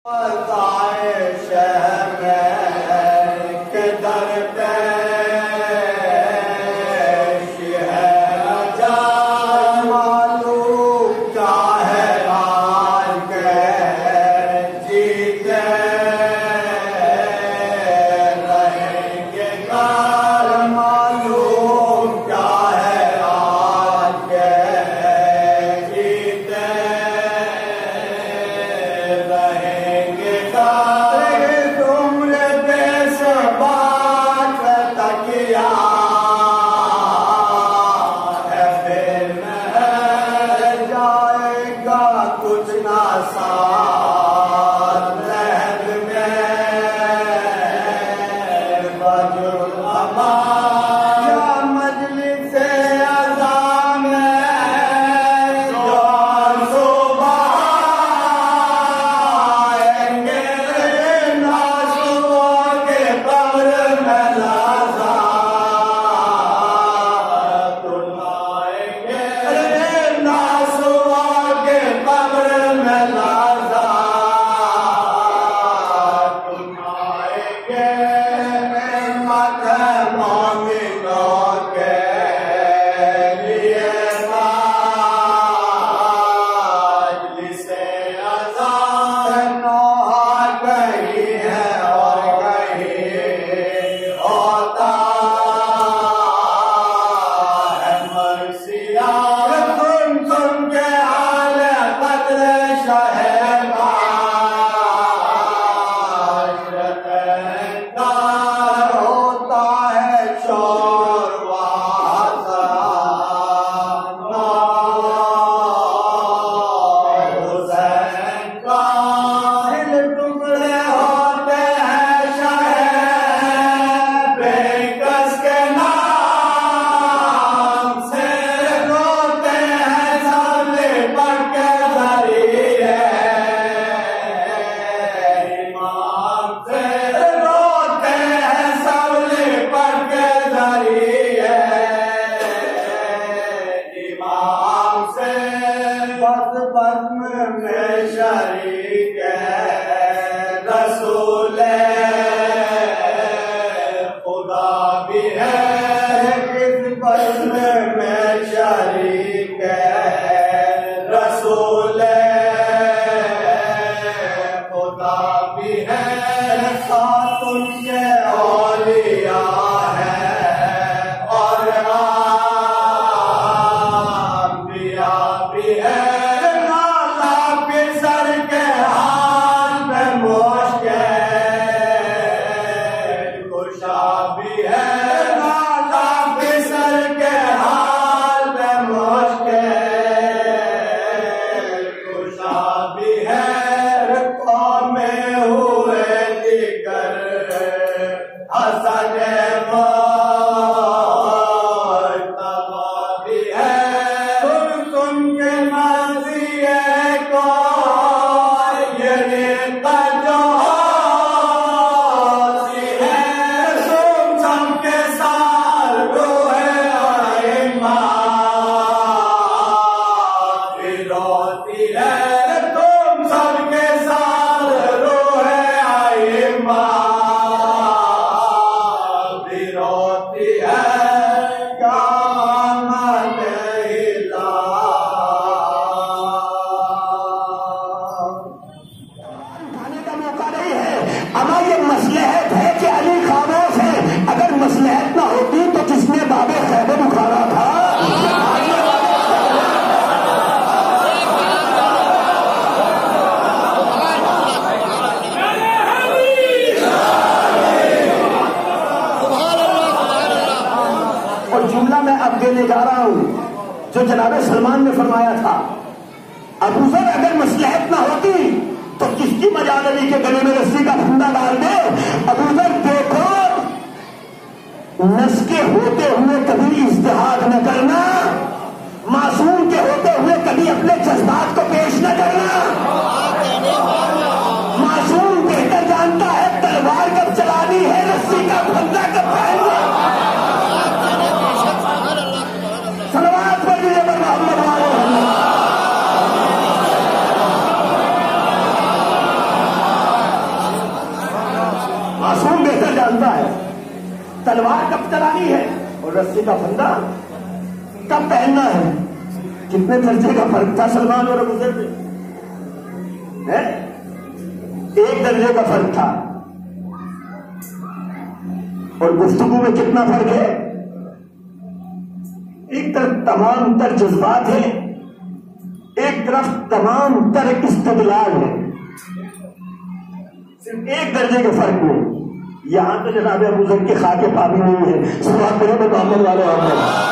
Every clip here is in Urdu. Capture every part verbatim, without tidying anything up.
جو جناب سلمان نے فرمایا تھا ابو ذر اگر مصلحت نہ ہوتی تو کس کی مجال علی کے گلے میں رسی کا پھندا ڈال دے. ابو ذر دیکھو نس کے ہوتے ہوئے کبھی اجتہاد نہ کرنا, معصوم کے ہوتے ہوئے کبھی اپنے جذبات کو پیش نہ کرنا. معصوم بہتر جانتا ہے تلوار کب چلانی ہے, رسی کا پھندا کب پھیلنا. صلوات پڑھیے پر محمد والے بہتر جانتا ہے تلوار کب چلانی ہے اور رسی کا پھندا کب پہننا ہے. کتنے درجے کا فرق تھا سلمان اور ابو ذر میں؟ ایک درجے کا فرق تھا. اور گفتگو میں کتنا فرق ہے. ایک طرف تمام تر جذبات ہیں, ایک طرف تمام تر استدلال ہے. صرف ایک درجے کے فرق میں. یہاں تو جناب ابو ذر کی خاک پابی نہیں ہے. سوال کرے میں محمد والے محمد.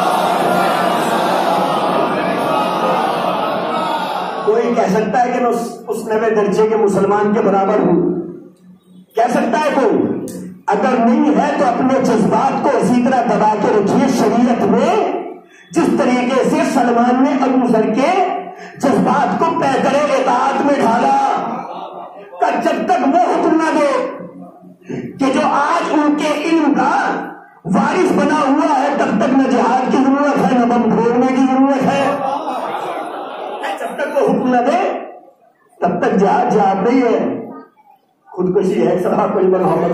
کوئی کہہ سکتا ہے کہ میں اس نوے درجے کے مسلمان کے برابر ہوں؟ کہہ سکتا ہے کوئی؟ اگر نہیں ہے تو اپنے جذبات کو اسی طرح دبا کے رکھیے. شریعت میں جس طریقے سے سلمان نے ابو ذر کے جذبات کو پیکرے اطاعت میں ڈھالا کہ جب تک وہ حکم نہ دے کہ جو آج ان کے علم کا وارث بنا ہوا ہے تب تک نہ جہاد کی ضرورت ہے نہ بم پھوڑنے کی ضرورت ہے. جب تک وہ حکم نہ دے تب تک جہاد جہاد نہیں ہے, خودکشی ہے. سب کوئی محمد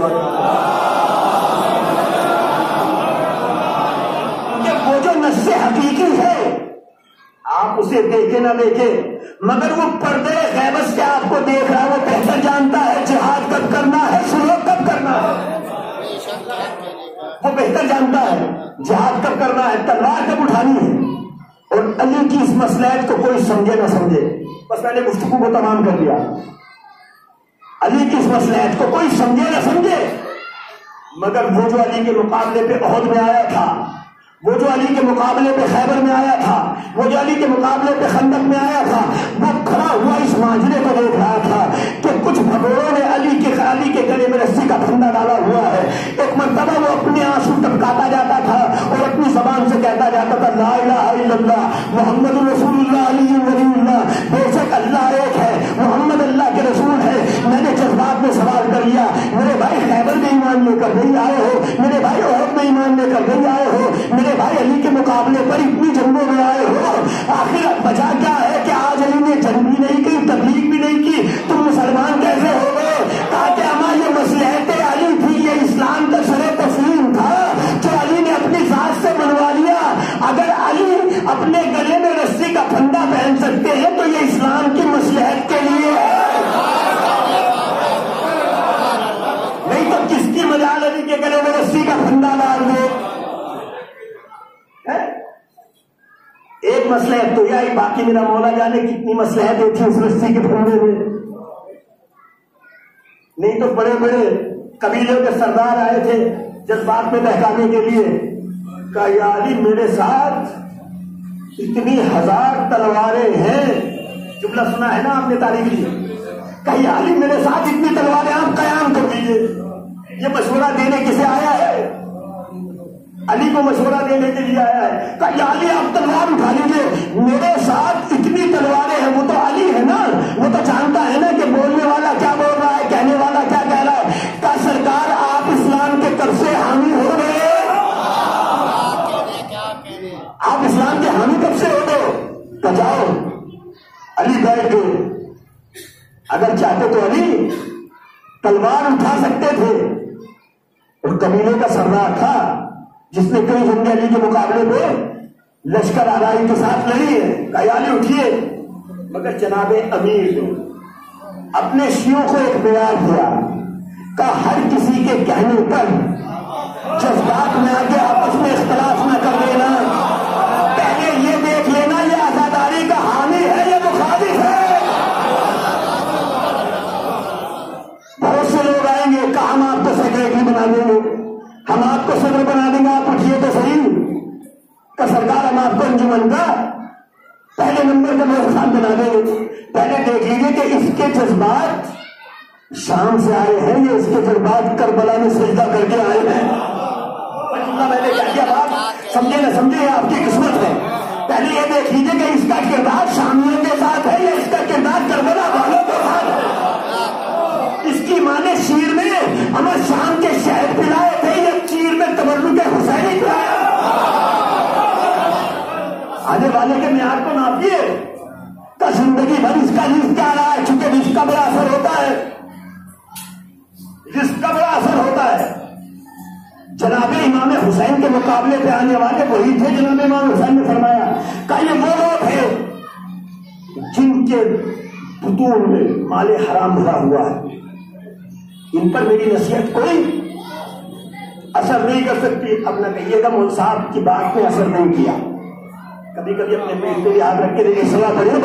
وہ جو نص حقیقی ہے آپ اسے دیکھے نہ دیکھے مگر وہ پردے غیبت سے آپ کو دیکھ رہا ہے. وہ بہتر جانتا ہے جہاد کب کرنا ہے, سلوک کب کرنا ہے. وہ بہتر جانتا ہے جہاد کب کرنا ہے, تلوار کب اٹھانی ہے. اور علی کی اس مصلحت کو کوئی سمجھے نہ سمجھے, بس میں نے گفتگو کو تمام کر دیا. علی کی اس مصلحت کو کوئی سمجھے نہ سمجھے مگر وہ جو علی کے مقابلے پہ احد میں آیا تھا, وہ جو علی کے مقابلے پہ خیبر میں آیا تھا, وہ جو علی کے مقابلے پہ خندق میں آیا تھا, وہ کھڑا ہوا اس ماجرے کو دیکھ رہا تھا کہ کچھ بھگوڑوں نے علی کے علی کے گلے میں رسی کا پھندا ڈالا ہوا ہے. ایک مرتبہ وہ اپنے آنسو ٹپکاتا جاتا تھا اور اپنی زبان سے کہتا جاتا تھا لا الہ الا اللہ محمد رسول اللہ علی ولی اللہ. بے شک اللہ ایک ہے, محمد اللہ کے رسول ہے. میں نے جذبات میں سوال کر لیا, میرے بھائی خیبر میں ایمان لے کر نہیں آئے ہو, میرے بھائی احد میں ایمان لے کر نہیں آئے ہو, میرے بھائی علی کے مقابلے پر اتنی جنگوں میں آئے ہو, آخر وجہ کیا ہے کہ آج علی نے جنگ بھی نہیں کی, تبلیغ بھی نہیں کی, تم مسلمان کیسے ہو گئے؟ تاکہ ہماری یہ مصلحت علی تھی, یہ اسلام کا سر تسلیم تھا جو علی نے اپنی ذات سے بنوا لیا. اگر علی اپنے گلے میں رسی کا پھندا پہن سکتے ہیں تو یہ اسلام کی مصلحت کے لیے ہے, نہیں تو کس کی مجال علی کے گلے میں رسی کا پھندا ڈال دے. ایک مصلحت تو یہ, باقی میرا مولا جانے کتنی مصلحتیں تھی اس رسی کے پھندے میں. نہیں تو بڑے بڑے قبیلوں کے سردار آئے تھے جذبات میں بہکانے کے لیے, کہا یا علی میرے ساتھ اتنی ہزار تلواریں ہیں. جملہ سنا ہے نا آپ نے تاریخی, کہا یا علی میرے ساتھ اتنی تلواریں آپ قیام کر دیجیے. یہ مشورہ دینے کسے آیا ہے؟ علی کو مشورہ دینے کے لیے آیا ہے. کہ یا علی آپ تلوار اٹھا لیجیے, میرے ساتھ اتنی تلواریں ہیں. وہ تو علی ہے نا, وہ تو جانتا ہے نا کہ بولنے والا کیا بول رہا ہے, کہنے والا کیا کہہ رہا ہے. کہ سرکار آپ اسلام کے کب سے حامی ہو گئے؟ آپ اسلام کے حامی کب سے ہو گئے؟ تو جاؤ. علی بیٹھ گئے. اگر چاہتے تو علی تلوار اٹھا سکتے تھے, اور قبیلے کا سردار تھا جس نے کئی جنگیں علی کے مقابلے پہ لشکر آرائی کے ساتھ لڑی ہے. کہا علی اٹھیے, مگر جناب امیر نے اپنے شیعوں کو ایک بیان دیا کہ ہر کسی کے کہنے پر جذبات میں آگے آپس میں اختلاف نہ کر لینا, پہلے یہ دیکھ لینا یہ آزاداری کا حامی ہے یا مخالف ہے. بہت سے لوگ آئیں گے کہ ہم آپ کو سیکرٹری بنا دیں گے, ہم آپ کو صدر بنا دیں گے, آپ اٹھیے تو صحیح. کہ سرکار ہم آپ کو انجمن کا پہلے نمبر کا مہمان بنا دیں گے. پہلے دیکھ لیجیے کہ اس کے جذبات شام سے آئے ہیں یا اس کے جذبات کربلا میں سجدہ کر کے آئے ہیں. میں نے کیا کیا بات سمجھے نہ سمجھے یہ آپ کی قسمت ہے. پہلے یہ دیکھ لیجیے کہ اس کا کردار شامیوں کے ساتھ ہے یا اس کا کردار کربلا والوں کے ساتھ ہے. اس کی ماں نے شیر میں ہمیں شام کے شہد پلائے تھے یا چیر میں تبرک کے حسینی پلایا. آنے والے کے معیار کو ناپیے تو زندگی بھر اس کا رزق کیا رہا ہے, چونکہ رزق کا بڑا اثر ہوتا ہے, رزق کا بڑا اثر ہوتا جناب امام حسین کے مقابلے پہ آنے والے وہی تھے. جناب امام حسین نے فرمایا کہ یہ وہ لوگ ہیں جن کے بطون میں مال حرام بھرا ہوا ہے, ان پر میری نصیحت کوئی اثر نہیں کر سکتی. اب نہ کہیے گا مول صاحب کی بات میں اثر نہیں کیا. کبھی کبھی اپنے پیٹ پہ یاد رکھ کے دیکھیں سلا پڑے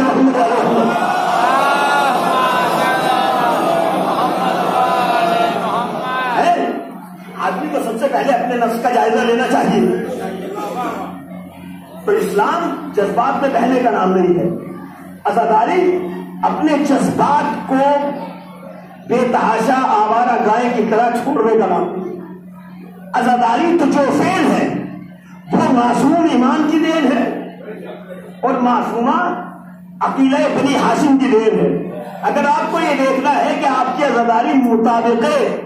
آدمی کو سب سے پہلے اپنے نفس کا جائزہ لینا چاہیے. تو اسلام جذبات میں بہنے کا نام نہیں ہے. عزاداری اپنے جذبات کو بے تحاشا آوارہ گائے کی طرح چھوڑنے کا نام نہیں. عزاداری تو جو فعل ہے وہ معصوم ایمان کی دین ہے اور معصومہ عقیلہ بنی ہاشم کی دین ہے. اگر آپ کو یہ دیکھنا ہے کہ آپ کی عزاداری مطابق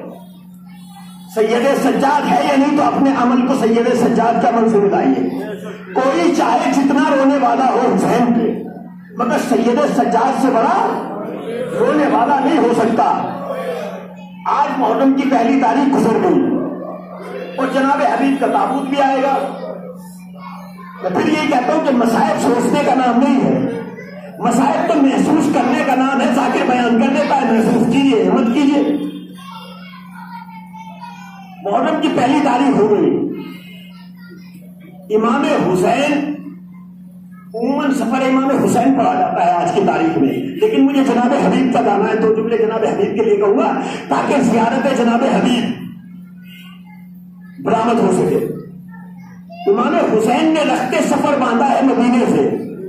سید سجاد ہے یا نہیں تو اپنے عمل کو سید سجاد کے عمل سے ملائیے. کوئی چاہے جتنا رونے والا ہو حسین پہ, مگر سید سجاد سے بڑا رونے والا نہیں ہو سکتا. آج محرم کی پہلی تاریخ گزر گئی اور جناب حبیب کا تابوت بھی آئے گا. میں پھر یہ کہتا ہوں کہ مصائب سوچنے کا نام نہیں ہے, مصائب تو محسوس کرنے کا نام ہے. ذاکر بیان کر دیتا ہے, محسوس کیجیے, ہمت کیجیے. محرم کی پہلی تاریخ ہو گئی. امام حسین عموماً سفر امام حسین پڑھا جاتا ہے آج کی تاریخ میں, لیکن مجھے جناب حبیب کا جانا ہے. دو جملے جناب حبیب کے لیے کہوں گا تاکہ زیارت جناب حبیب برآمد ہو سکے. امام حسین نے رخت سفر باندھا ہے مدینے سے.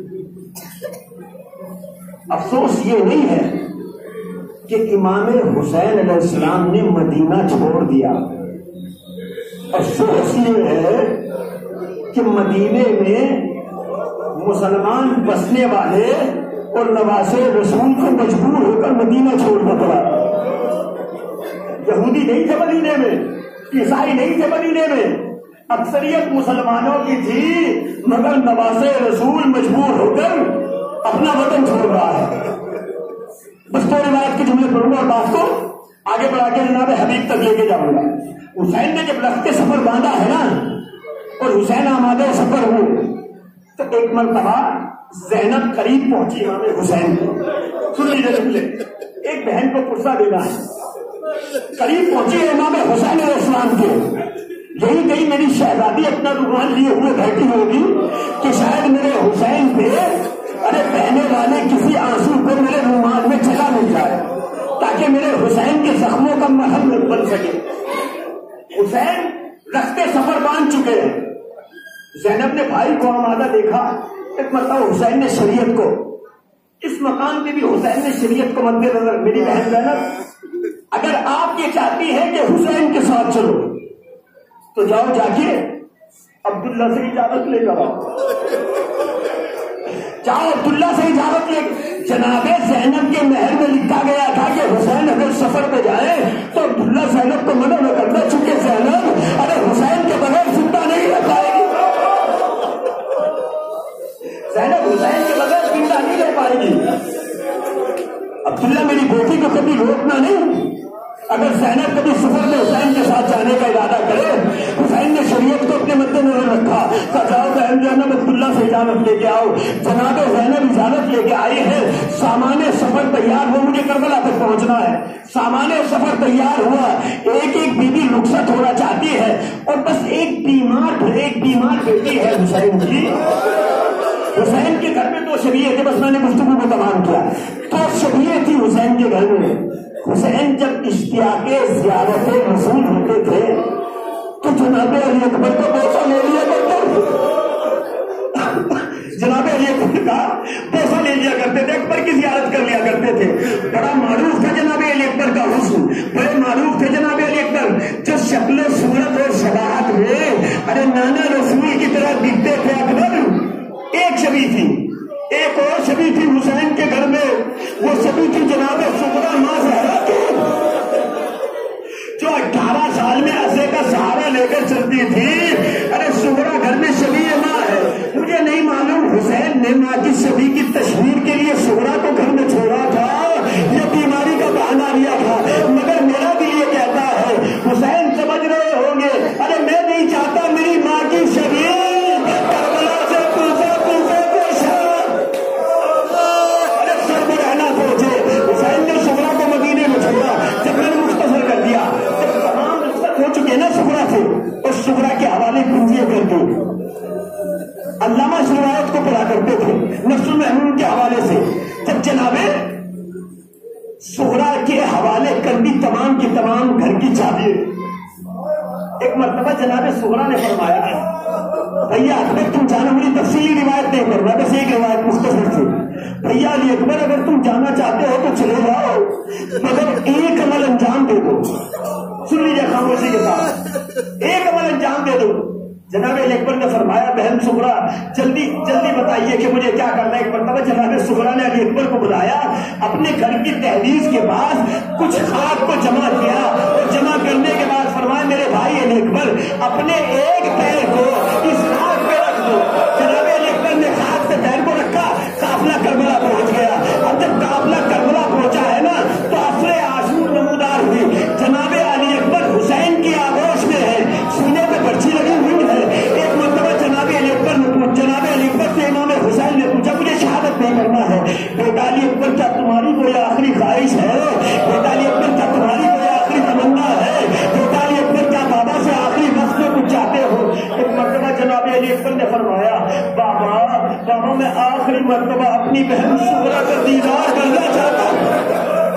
افسوس یہ نہیں ہے کہ امام حسین علیہ السلام نے مدینہ چھوڑ دیا. افسوس یہ ہے کہ مدینے میں مسلمان بسنے والے اور نواسے رسول کو مجبور ہو کر مدینہ چھوڑنا پڑا. یہودی نہیں تھے مدینے میں, عیسائی نہیں تھے مدینے میں, اکثریت مسلمانوں کی تھی, مگر نواسے رسول مجبور ہو کر اپنا وطن چھوڑ رہا ہے. بس تو روایت کے جملے پڑھوں گا اور بات کو آگے بڑھا کے جناب حبیب تک لے کے جاؤں گا. حسین نے جب رخت سفر باندھا ہے نا اور حسین آمادہ سفر ہوئے تو ایک مرتبہ زینب قریب پہنچی امام حسین کو. سن لیجیے جملے, ایک بہن کو پرسہ دینا ہے. قریب پہنچی امام حسین علیہ السلام کے. یہی کہیں میری شہزادی اپنا رومال لیے ہوئے بیٹھی ہوگی کہ شاید میرے حسین پہ ارے بہنے والے کسی آنسو کو میرے رومال میں چلا مل جائے تاکہ میرے حسین کے زخموں کا مرہم بن سکے. حسین رخت سفر باندھ چکے ہیں. زینب نے بھائی کو آمادہ دیکھا. ایک مرتبہ حسین نے شریعت کو, اس مقام پہ بھی حسین نے شریعت کو مد نظر, میری بہن زینب اگر آپ یہ چاہتی ہے کہ حسین کے ساتھ چلو تو جاؤ جا کے عبداللہ سے اجازت لے کر جاؤ, عبداللہ سے اجازت لے. جناب زینب کے محل میں لکھا گیا تھا کہ حسین اگر سفر پہ جائے تو عبداللہ زینب کو منع نہ کرنا, چونکہ زینب ارے حسین کے بغیر زندہ نہیں رہ پائے گی. زینب حسین کے بغیر زندہ نہیں رہ پائے گی. عبداللہ میری بیٹی کو کبھی روکنا نہیں. اگر زینب کبھی سفر میں حسین کے ساتھ جانے کا ارادہ کرے, حسین نے شریعت کو اپنے مد نظر رکھا. کہا جاؤ بہن زینب عبداللہ سے اجازت لے کے آؤ. جناب زینب اجازت لے کے آئی ہے. سامان سفر تیار ہو, مجھے کربلا تک پہنچنا ہے. سامان سفر تیار ہوا. ایک ایک بیوی رخصت ہونا چاہتی ہے اور بس ایک بیمار ایک بیمار بیٹی ہے حسین کی. حسین کے گھر میں دو شبیہ تھے, بس میں نے گفتگو کو تمام کیا. تو شبیہ تھی حسین کے گھر میں. حسین جب اشتیاق زیارت رسول ہوتے تھے تو جناب علی اکبر کو بوسہ لے لیا کرتے. جناب علی اکبر کا بوسہ لے لیا کرتے تھے, اکبر کی زیارت کر لیا کرتے تھے. بڑا معروف تھا جناب علی اکبر کا حسن, بڑے معروف تھے جناب علی اکبر. جو شکل و صورت اور شباہت میں ارے نانا رسول کی طرح دکھتے تھے اکبر. ایک شبی تھی, ایک اور شبی تھی حسین کے گھر میں. وہ شبی تھی جناب سغرا ماں زہرا کی, جو اٹھارہ سال میں عصے کا سہارا لے کر چلتی تھی. ارے سغرا گھر میں شبی ماں ہے. مجھے نہیں معلوم حسین نے ماں کی شبی کی تشہیر کے لیے سغرا کو گھر میں چھوڑا تھا یا بیماری کا بہانہ لیا تھا, مگر میرا بھی یہ کہتا ہے حسین سمجھ رہے ہوں گے ارے حوالے کر دی تمام کی تمام گھر کی چابی۔ ایک مرتبہ جناب صغرا نے فرمایا بھیا اکبر تم جانا، مجھے تفصیلی روایت نہیں کرنا، بس ایک روایت مختصر تھی، بھیا علی اکبر اگر تم جانا چاہتے ہو تو چلے جاؤ مگر ایک عمل انجام دے دو۔ سن لیجیے خاموشی کے ساتھ، ایک عمل انجام دے دو۔ جناب علی اکبر نے فرمایا بہن صغرا جلدی جلدی بتائیے کہ مجھے کیا کرنا ہے۔ ایک مرتبہ جناب صغرا نے علی اکبر کو بلایا، اپنے گھر کی دہلیز کے پاس کچھ خاک کو جمع کیا اور جمع کرنے کے بعد فرمایا میرے بھائی علی اکبر اپنے ایک پیر کو اس خاک پہ رکھ دو۔ جناب علی اکبر نے خاک سے پیر کو رکھا، قافلہ کربلا پہنچ گیا۔ اب جب قافلہ کربلا پہنچا ہے نا تو افرے آشور نمودار ہوئی۔ جناب علی اکبر حسین کی آغوش میں ہے، سینے پہ برچھی لگی ہوئی ہے۔ ایک مرتبہ جناب علی اکبر نے جناب علی اکبر سے امام حسین نے پوچھا مجھے شہادت نہیں کرنا ہے، بیٹا علی اکبر کیا تمہاری کوئی آخری خواہش ہے؟ بیٹا علی اکبر کیا تمہاری کوئی آخری تمنا ہے؟ بیٹا علی اکبر کیا بابا سے آخری وقت میں کچھ چاہتے ہو؟ ایک مرتبہ جناب علی اکبر نے فرمایا بابا بابا میں آخری مرتبہ اپنی بہن صغرا کا دیدار کرنا چاہتا ہوں،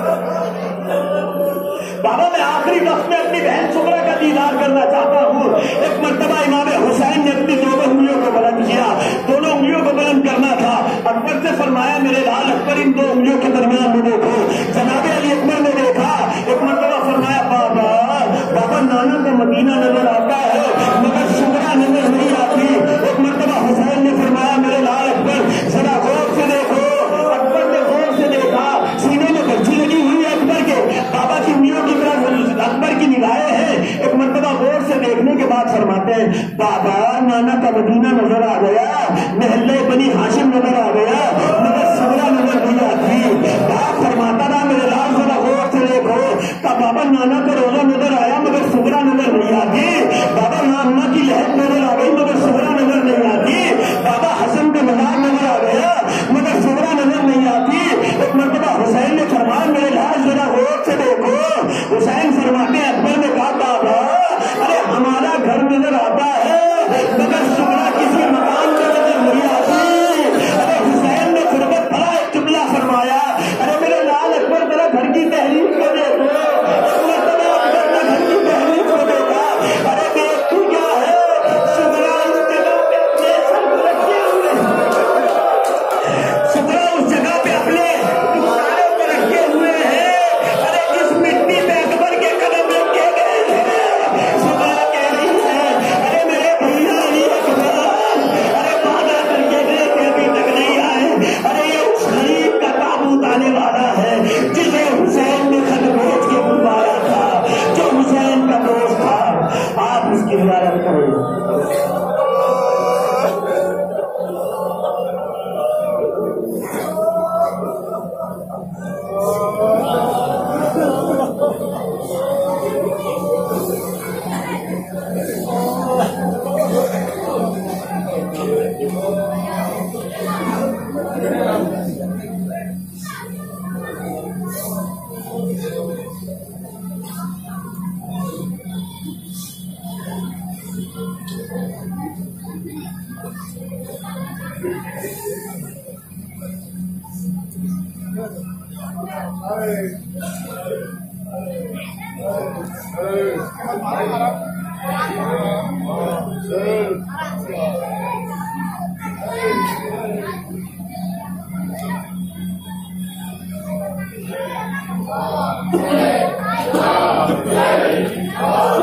بابا میں آخری وقت میں اپنی بہن صغرا کا دیدار کرنا چاہتا ہوں۔ ایک مرتبہ امام حسین نے اپنی دونوں انگلیوں کو بلند کیا، دونوں انگلیوں کو بلند کرنا تھا، اکبر سے فرمایا میرے لال اکبر ان دو انگلیوں کے درمیان میں دیکھو۔ جناب علی اکبر نے دیکھا، ایک مرتبہ فرمایا بابا بابا نانا کو مدینہ نظر آتا ہے مگر صغرا نظر نہیں آتی۔ ایک مرتبہ حسین نے فرمایا میرے لال اکبر ذرا غور سے دیکھو۔ اکبر نے غور سے دیکھا، سینے میں برچھی لگی ہوئی ہے اکبر کے، بابا کی انگلیوں کی طرح اکبر کی نگاہیں ہیں۔ ایک مرتبہ غور سے دیکھنے کے بعد فرماتے ہیں بابا نانا کا مدینہ نظر آ گیا، محلے بنی ہاشم نظر آ گیا مگر صغرا نظر نہیں آتی۔ باپ فرماتا تھا میرے لال ذرا غور سے دیکھو، کہ بابا نانا کا روزہ نظر آیا مگر صغرا نظر نہیں آتی، بابا نانا کی لہر نظر آ گئی مگر صغرا نظر نہیں آتی، بابا حسن کا مزار نظر آ گیا مگر صغرا نظر نہیں آتی۔ ایک مرتبہ حسین نے فرمایا میرے لال ذرا غور سے دیکھو۔ حسین فرماتے ہیں اکبر نے کہا بابا ارے ہمارا گھر نظر آتا ہے مگر صغرا کسی مکان میں نظر نہیں آتی۔ ارے حسین نے قربت بڑا ایک جملہ فرمایا، ارے میرے لال اکبر ذرا گھر کی تحریر کو دیکھو۔ ایک مرتبہ اکبر نے گھر کی تحریر کو دیکھا، ارے دیکھتی کیا ہے صغرا اس جگہ پہ اپنے سر رکھے ہوئے، صغرا اس جگہ پہ اپنے سارے کو رکھے ہوئے ہیں، ارے جس مٹی پہ اکبر کے قدم رکھے گئے ہیں۔ صغرا کہہ رہی ہے ارے میرے بھیا علی اکبر ارے وعدہ کر کے گئے کہ ابھی تک نہیں آئے، ارے یہ اس غریب کا تابوت آنے والا ہے جسے حسین نے خط بھیج کے بلوایا تھا، جو حسین کا دوست تھا، آپ اس کی زیارت کریں۔ Oh